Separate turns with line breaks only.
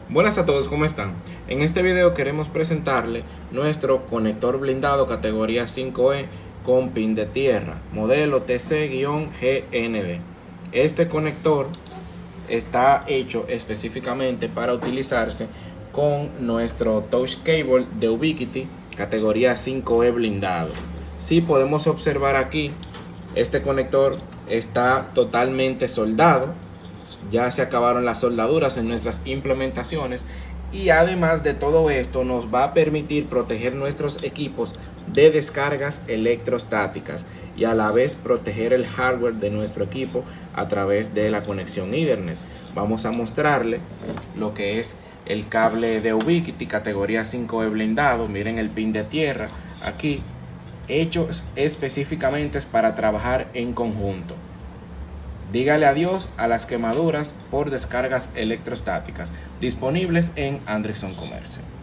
Buenas a todos, ¿cómo están? En este video queremos presentarle nuestro conector blindado categoría 5E con pin de tierra, modelo TC-GND. Este conector está hecho específicamente para utilizarse con nuestro touch cable de Ubiquiti categoría 5E blindado. Si podemos observar aquí, este conector está totalmente soldado. Ya se acabaron las soldaduras en nuestras implementaciones y además de todo esto nos va a permitir proteger nuestros equipos de descargas electrostáticas y a la vez proteger el hardware de nuestro equipo a través de la conexión Ethernet. Vamos a mostrarle lo que es el cable de Ubiquiti categoría 5E blindado. Miren el pin de tierra aquí, hechos específicamente para trabajar en conjunto. Dígale adiós a las quemaduras por descargas electrostáticas, disponibles en Andrexon Comercio.